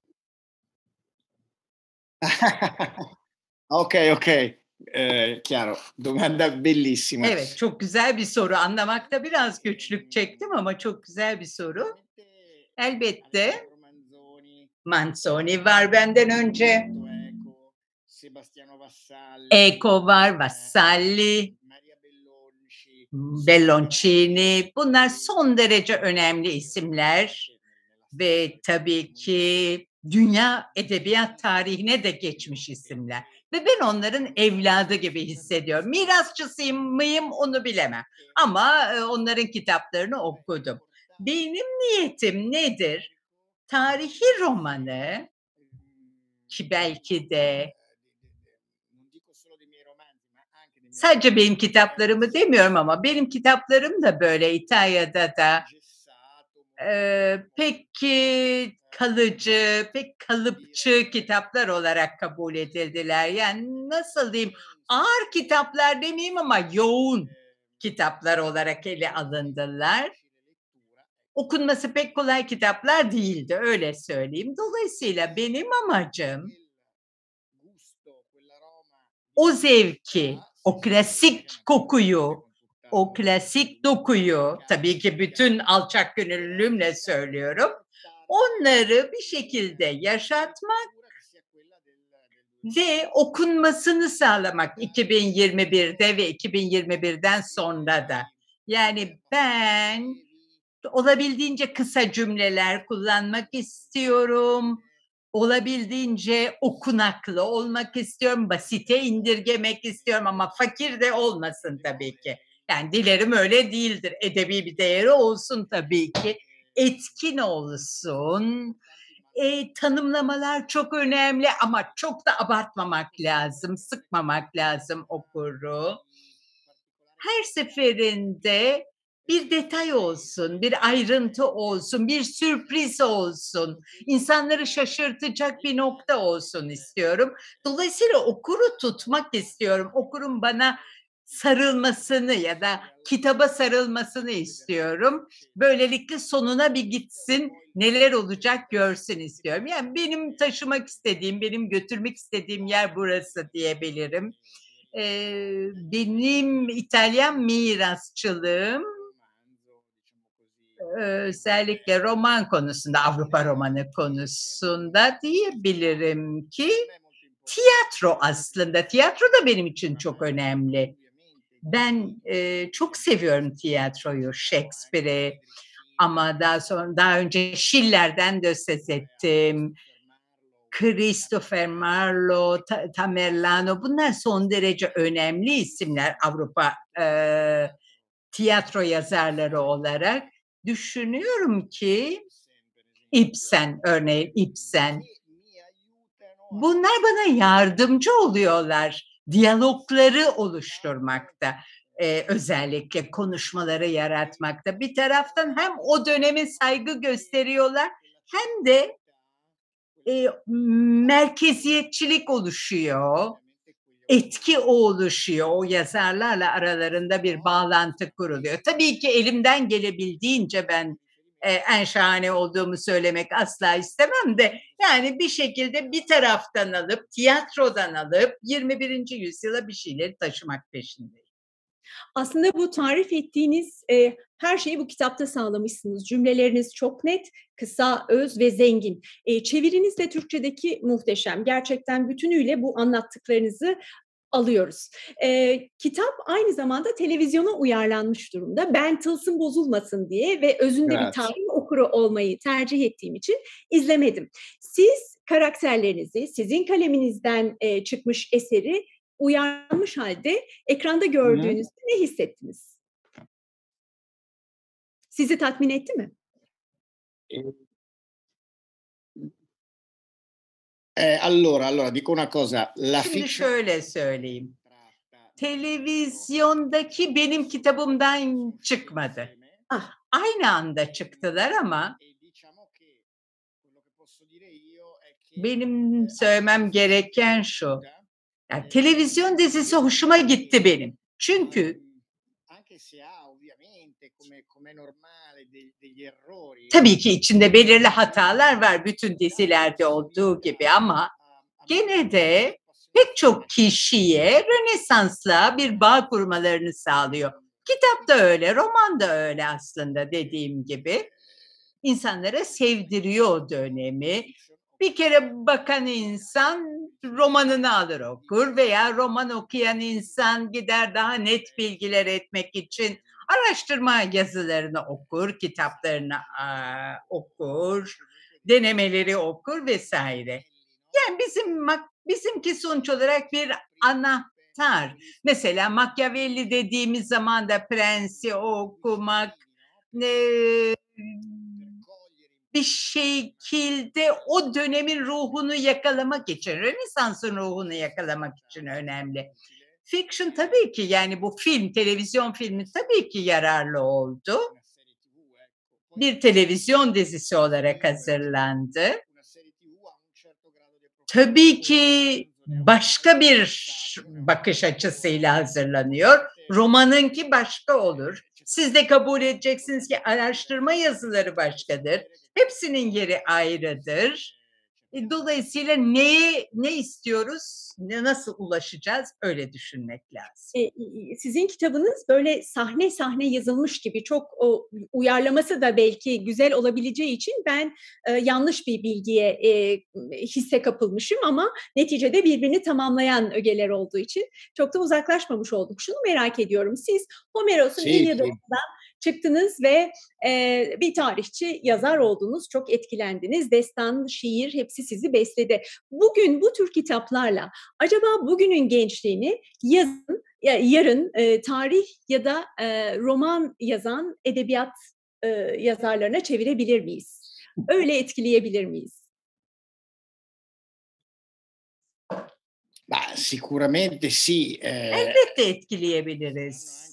Ok, ok, eh, chiaro. Domanda bellissima. Evet, çok güzel bir soru. Anlamakta biraz güçlük çektim ama çok güzel bir soru. Elbette Manzoni var benden önce. Eco var, Vassalli, Belloncini. Bunlar son derece önemli isimler ve tabii ki dünya edebiyat tarihine de geçmiş isimler. Ve ben onların evladı gibi hissediyorum. Mirasçısıyım mıyım onu bilemem. Ama onların kitaplarını okudum. Benim niyetim nedir? Tarihi romanı ki belki de sadece benim kitaplarımı demiyorum ama benim kitaplarım da böyle İtalya'da da e, pek kalıcı, pek kalıpçı kitaplar olarak kabul edildiler. Yani nasıl diyeyim, ağır kitaplar demeyeyim ama yoğun kitaplar olarak ele alındılar. Okunması pek kolay kitaplar değildi, öyle söyleyeyim. Dolayısıyla benim amacım o zevki, o klasik kokuyu, o klasik dokuyu, tabii ki bütün alçak gönüllülüğümle söylüyorum, onları bir şekilde yaşatmak ve okunmasını sağlamak iki bin yirmi birde ve iki bin yirmi birden sonra da. Yani ben olabildiğince kısa cümleler kullanmak istiyorum. Olabildiğince okunaklı olmak istiyorum. Basite indirgemek istiyorum ama fakir de olmasın tabii ki. Yani dilerim öyle değildir. Edebi bir değeri olsun tabii ki. Etkin olsun. E, tanımlamalar çok önemli ama çok da abartmamak lazım. Sıkmamak lazım okuru. Her seferinde bir detay olsun, bir ayrıntı olsun, bir sürpriz olsun, insanları şaşırtacak bir nokta olsun istiyorum. Dolayısıyla okuru tutmak istiyorum. Okurun bana sarılmasını ya da kitaba sarılmasını istiyorum. Böylelikle sonuna bir gitsin, neler olacak görsün istiyorum. Yani benim taşımak istediğim, benim götürmek istediğim yer burası diyebilirim. Ee, benim İtalyan mirasçılığım özellikle roman konusunda, Avrupa romanı konusunda diyebilirim ki tiyatro aslında. Tiyatro da benim için çok önemli. Ben e, çok seviyorum tiyatroyu, Shakespeare'i ama daha sonra daha önce Schiller'den de söz ettim. Christopher Marlowe, Tamerlano, bunlar son derece önemli isimler Avrupa e, tiyatro yazarları olarak. Düşünüyorum ki Ibsen, örneğin Ibsen, bunlar bana yardımcı oluyorlar diyalogları oluşturmakta. Ee, özellikle konuşmaları yaratmakta. Bir taraftan hem o döneme saygı gösteriyorlar hem de e, merkeziyetçilik oluşuyor, etki o oluşuyor, o yazarlarla aralarında bir bağlantı kuruluyor. Tabii ki elimden gelebildiğince ben e, en şahane olduğumu söylemek asla istemem de yani bir şekilde bir taraftan alıp, tiyatrodan alıp yirmi birinci yüzyıla bir şeyleri taşımak peşindeyim. Aslında bu tarif ettiğiniz e, her şeyi bu kitapta sağlamışsınız. Cümleleriniz çok net, kısa, öz ve zengin. E, çeviriniz de Türkçedeki muhteşem. Gerçekten bütünüyle bu anlattıklarınızı alıyoruz. E, kitap aynı zamanda televizyona uyarlanmış durumda. Ben tılsım bozulmasın diye ve özünde evet. bir tarih okuru olmayı tercih ettiğim için izlemedim. Siz karakterlerinizi, sizin kaleminizden e, çıkmış eseri uyarlanmış halde ekranda gördüğünüzde ne hissettiniz? Sizi tatmin etti mi? Eh, allora, allora dico una cosa. La Şimdi şöyle söyleyeyim. Televizyondaki benim kitabımdan çıkmadı. Ah, aynı anda çıktılar ama benim söylemem gereken şu. Yani televizyon dizisi hoşuma gitti benim. Çünkü tabii ki içinde belirli hatalar var bütün dizilerde olduğu gibi ama gene de pek çok kişiye Rönesans'la bir bağ kurmalarını sağlıyor. Kitap da öyle, roman da öyle aslında dediğim gibi. İnsanlara sevdiriyor o dönemi. Bir kere bakan insan romanını alır okur veya roman okuyan insan gider daha net bilgiler etmek için araştırma yazılarını okur, kitaplarını aa, okur, denemeleri okur vesaire. Yani bizim bizimki sonuç olarak bir anahtar. Mesela Machiavelli dediğimiz zaman da Prens'i okumak, e, bir şekilde o dönemin ruhunu yakalamak için, Rönesans'ın ruhunu yakalamak için önemli. Fiction tabii ki, yani bu film, televizyon filmi tabii ki yararlı oldu. Bir televizyon dizisi olarak hazırlandı. Tabii ki başka bir bakış açısıyla hazırlanıyor. Romanınki başka olur. Siz de kabul edeceksiniz ki araştırma yazıları başkadır. Hepsinin yeri ayrıdır. Dolayısıyla neye, ne istiyoruz, ne nasıl ulaşacağız öyle düşünmek lazım. E, sizin kitabınız böyle sahne sahne yazılmış gibi, çok o uyarlaması da belki güzel olabileceği için ben e, yanlış bir bilgiye e, hisse kapılmışım ama neticede birbirini tamamlayan ögeler olduğu için çok da uzaklaşmamış olduk. Şunu merak ediyorum, siz Homeros'un İlyada'dan çıktınız ve e, bir tarihçi, yazar oldunuz, çok etkilendiniz. Destan, şiir hepsi sizi besledi. Bugün bu tür kitaplarla acaba bugünün gençliğini yazın, yarın e, tarih ya da e, roman yazan edebiyat e, yazarlarına çevirebilir miyiz? Öyle etkileyebilir miyiz? Beh, sicuramente sì. Eh, Elbette etkileyebiliriz.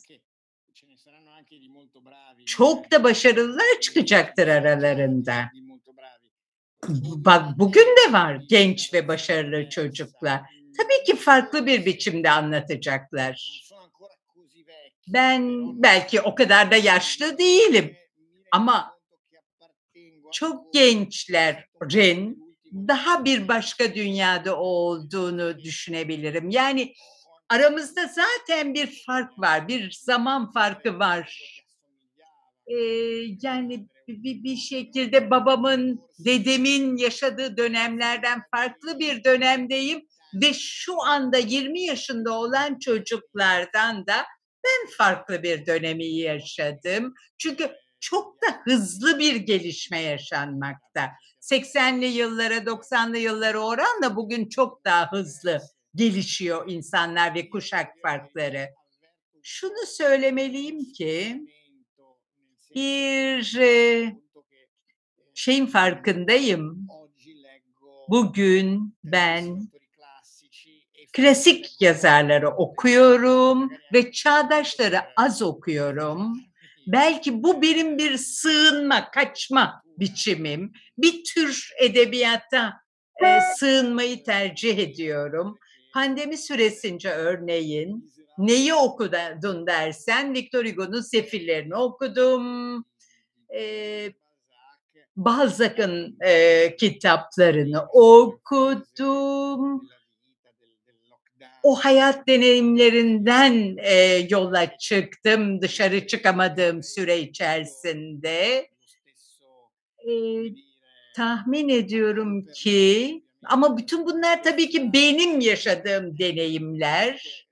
Çok da başarılılar çıkacaktır aralarında. Bak bugün de var genç ve başarılı çocuklar. Tabii ki farklı bir biçimde anlatacaklar. Ben belki o kadar da yaşlı değilim ama çok gençlerin daha bir başka dünyada olduğunu düşünebilirim. Yani aramızda zaten bir fark var, bir zaman farkı var. Ee, yani bir, bir şekilde babamın, dedemin yaşadığı dönemlerden farklı bir dönemdeyim ve şu anda yirmi yaşında olan çocuklardan da ben farklı bir dönemi yaşadım. Çünkü çok da hızlı bir gelişme yaşanmakta. seksenli yıllara, doksanlı yıllara oranla bugün çok daha hızlı gelişiyor insanlar ve kuşak farkları. Şunu söylemeliyim ki bir e, şeyin farkındayım. Bugün ben klasik yazarları okuyorum ve çağdaşları az okuyorum. Belki bu benim bir sığınma, kaçma biçimim. Bir tür edebiyata e, sığınmayı tercih ediyorum. Pandemi süresince örneğin neyi okudun dersen Victor Hugo'nun Sefillerini okudum. E, Balzac'ın e, kitaplarını okudum. O hayat deneyimlerinden e, yola çıktım dışarı çıkamadığım süre içerisinde. E, tahmin ediyorum ki, ama bütün bunlar tabii ki benim yaşadığım deneyimler.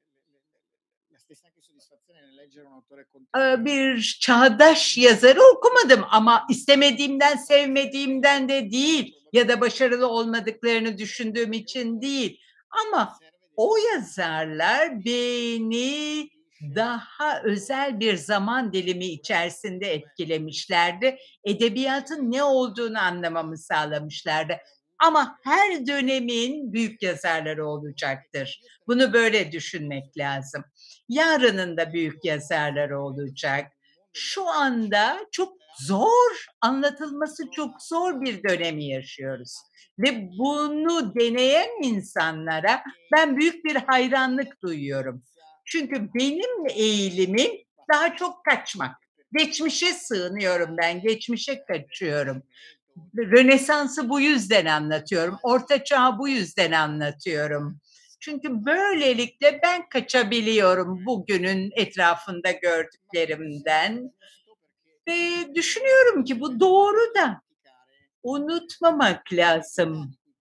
Bir çağdaş yazarı okumadım ama istemediğimden, sevmediğimden de değil ya da başarılı olmadıklarını düşündüğüm için değil. Ama o yazarlar beni daha özel bir zaman dilimi içerisinde etkilemişlerdi. Edebiyatın ne olduğunu anlamamı sağlamışlardı. Ama her dönemin büyük yazarları olacaktır. Bunu böyle düşünmek lazım. Yarının da büyük yazarları olacak. Şu anda çok zor, anlatılması çok zor bir dönemi yaşıyoruz. Ve bunu deneyen insanlara ben büyük bir hayranlık duyuyorum. Çünkü benim eğilimim daha çok kaçmak. Geçmişe sığınıyorum ben, geçmişe kaçıyorum. Rönesans'ı bu yüzden anlatıyorum. Orta Çağ'ı bu yüzden anlatıyorum. Çünkü böylelikle ben kaçabiliyorum bugünün etrafında gördüklerimden. Ve düşünüyorum ki bu doğru da unutmamak lazım.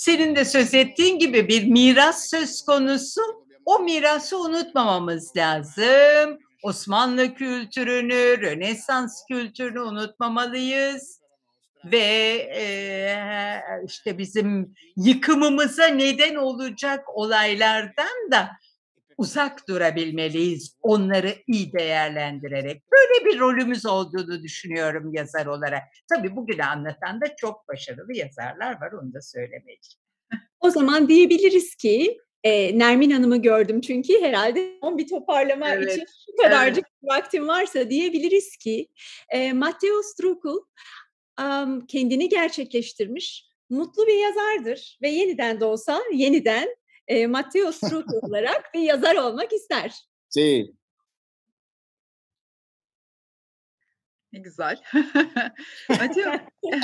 senin de söz ettiğin gibi bir miras söz konusu. O mirası unutmamamız lazım. Osmanlı kültürünü, Rönesans kültürünü unutmamalıyız. Ve e, işte bizim yıkımımıza neden olacak olaylardan da uzak durabilmeliyiz, onları iyi değerlendirerek. Böyle bir rolümüz olduğunu düşünüyorum yazar olarak. Tabii bugünü anlatan da çok başarılı yazarlar var, onu da söylemeliyim. O zaman diyebiliriz ki e, Nermin Hanım'ı gördüm çünkü herhalde bir toparlama Evet, için şu kadarcık evet. vaktim varsa diyebiliriz ki e, Matteo Strugl um, kendini gerçekleştirmiş, mutlu bir yazardır ve yeniden de olsa yeniden e, Matteo Strugl olarak bir yazar olmak ister. Sì. Ne güzel. Matteo.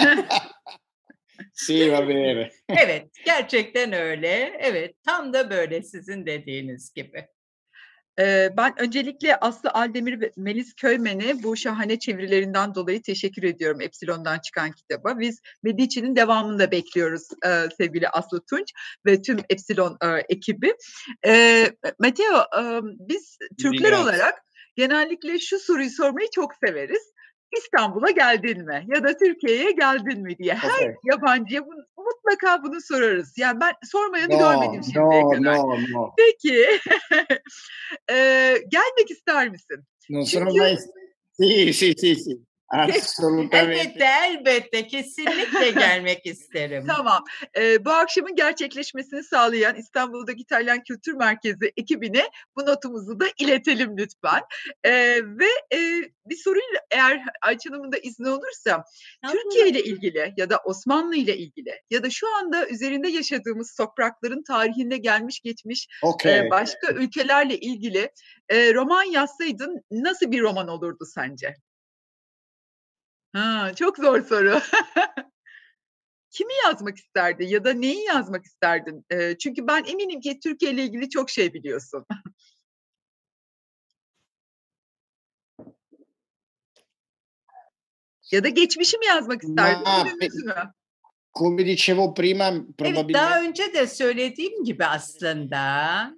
Sì, va bene. Evet, gerçekten öyle. Evet, tam da böyle sizin dediğiniz gibi. Ee, ben öncelikle Aslı Aldemir ve Melis Köymen'e bu şahane çevirilerinden dolayı teşekkür ediyorum Epsilon'dan çıkan kitaba. Biz Medici'nin devamını da bekliyoruz e, sevgili Aslı Tunç ve tüm Epsilon e, ekibi. E, Matteo, e, biz Türkler Grazie. olarak genellikle şu soruyu sormayı çok severiz. İstanbul'a geldin mi? Ya da Türkiye'ye geldin mi diye. Her Okay. yabancıya bunu, mutlaka bunu sorarız. Yani ben sormayanı No, görmedim şimdiye no, kadar. no, no. Peki, eee, gelmek ister misin? Non sono Çünkü mai... Sì, sì, sì, sì, assolutamente. Elbette, elbette, kesinlikle gelmek isterim. Tamam. Eee, bu akşamın gerçekleşmesini sağlayan İstanbul'daki İtalyan Kültür Merkezi ekibine bu notumuzu da iletelim lütfen. Eee, ve eee, bir soruyla eğer Ayça Hanım'ın da izni olursa Türkiye ile ilgili ya da Osmanlı ile ilgili ya da şu anda üzerinde yaşadığımız toprakların tarihinde gelmiş geçmiş Okay. eee, başka ülkelerle ilgili eee, roman yazsaydın nasıl bir roman olurdu sence? Ha, çok zor soru. Kimi yazmak isterdin ya da neyi yazmak isterdin? Eee, çünkü ben eminim ki Türkiye ile ilgili çok şey biliyorsun. Ya da geçmişi mi yazmak isterdin, Ma günümüzü mü? come dicevo prima, Evet, probabilmente... daha önce de söylediğim gibi aslında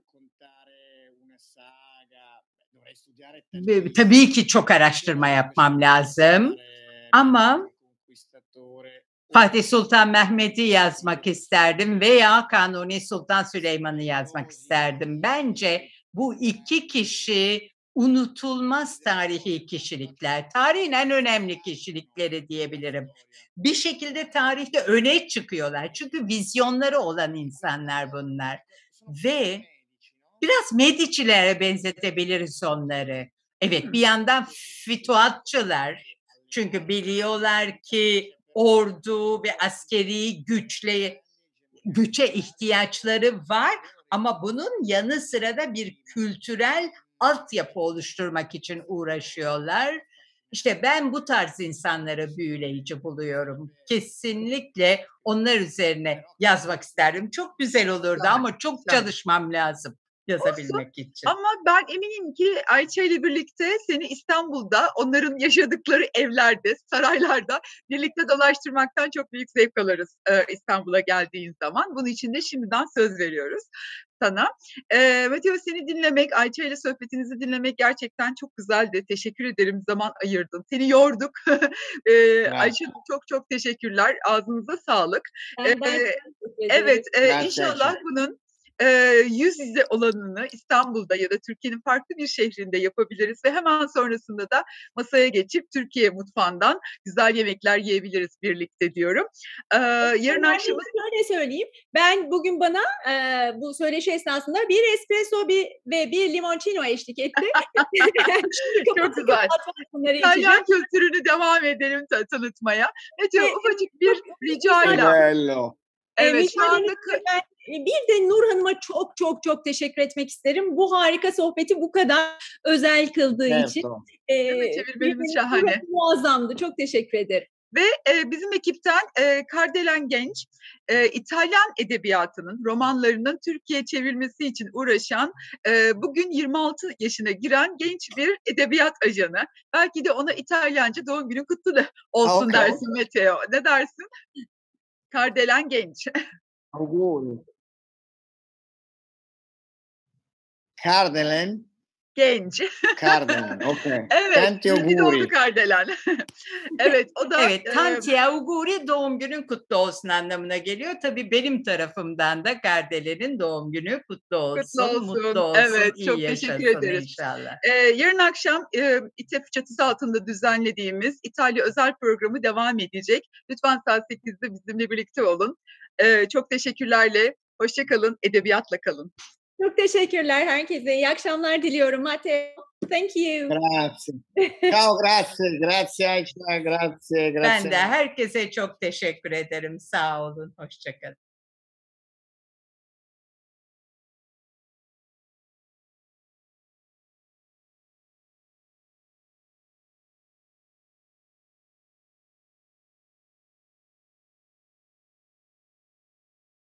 tabii ki çok araştırma yapmam lazım ama Fatih Sultan Mehmet'i yazmak isterdim veya Kanuni Sultan Süleyman'ı yazmak isterdim. Bence bu iki kişi unutulmaz tarihi kişilikler, tarihin en önemli kişilikleri diyebilirim. Bir şekilde tarihte öne çıkıyorlar çünkü vizyonları olan insanlar bunlar ve biraz Medici'lere benzetebiliriz onları. Evet, bir yandan fütuhatçılar çünkü biliyorlar ki ordu ve askeri güçle güce ihtiyaçları var ama bunun yanı sıra da bir kültürel altyapı oluşturmak için uğraşıyorlar. İşte ben bu tarz insanları büyüleyici buluyorum. Kesinlikle onlar üzerine yazmak isterdim. Çok güzel olurdu Güzel, ama çok güzel. çalışmam lazım yazabilmek için. Ama ben eminim ki Ayça ile birlikte seni İstanbul'da onların yaşadıkları evlerde, saraylarda birlikte dolaştırmaktan çok büyük zevk alırız e, İstanbul'a geldiğin zaman. Bunun için de şimdiden söz veriyoruz sana. E, Matteo, seni dinlemek, Ayça ile sohbetinizi dinlemek gerçekten çok güzeldi. Teşekkür ederim, zaman ayırdın. Seni yorduk. e, Ayça, çok çok teşekkürler. Ağzınıza sağlık. Ben, ben E, evet, e, Grazie, inşallah Ayça. bunun Eee, yüz yüze olanını İstanbul'da ya da Türkiye'nin farklı bir şehrinde yapabiliriz ve hemen sonrasında da masaya geçip Türkiye mutfağından güzel yemekler yiyebiliriz birlikte diyorum. Eee, yarın Ben akşamı... şöyle söyleyeyim. Ben bugün bana e, bu söyleşi esnasında bir espresso bir, ve bir limoncello eşlik etti. Çok güzel. İtalyan kültürünü devam edelim ta- tanıtmaya. Mete, ufacık bir ricayla. Bello. Evet, şu anda... Ben bir de Nur Hanım'a çok çok çok teşekkür etmek isterim. Bu harika sohbeti bu kadar özel kıldığı Certo. için. Evet, çevirmenimiz şahane. Muazzamdı. Çok teşekkür ederim. Ve e, bizim ekipten e, Kardelen Genç, e, İtalyan edebiyatının, romanlarının Türkiye çevirmesi için uğraşan, e, bugün yirmi altı yaşına giren genç bir edebiyat ajanı. Belki de ona İtalyanca doğum günün kutlu da olsun Okay. dersin Matteo. Ne dersin? Kardelen Genç. Auguri. Kardelen. Genç. Kardelen, okay. Evet, Tanti iyi doğdu auguri. Kardelen. Evet, o da... Evet, tanti auguri doğum günün kutlu olsun anlamına geliyor. Tabii benim tarafımdan da Kardelen'in doğum günü kutlu olsun, Kutlu olsun. mutlu olsun, Evet, iyi çok teşekkür yaşasın ederiz. inşallah. Ee, yarın akşam e, İTEF çatısı altında düzenlediğimiz İtalya özel programı devam edecek. Lütfen saat sekizde bizimle birlikte olun. Ee, çok teşekkürlerle, hoşça kalın, edebiyatla kalın. Çok teşekkürler herkese. İyi akşamlar diliyorum. Matteo. Thank you. Grazie. Ciao, grazie. Grazie Ayşe, grazie, grazie. Ben de herkese çok teşekkür ederim. Sağ olun, hoşça kalın.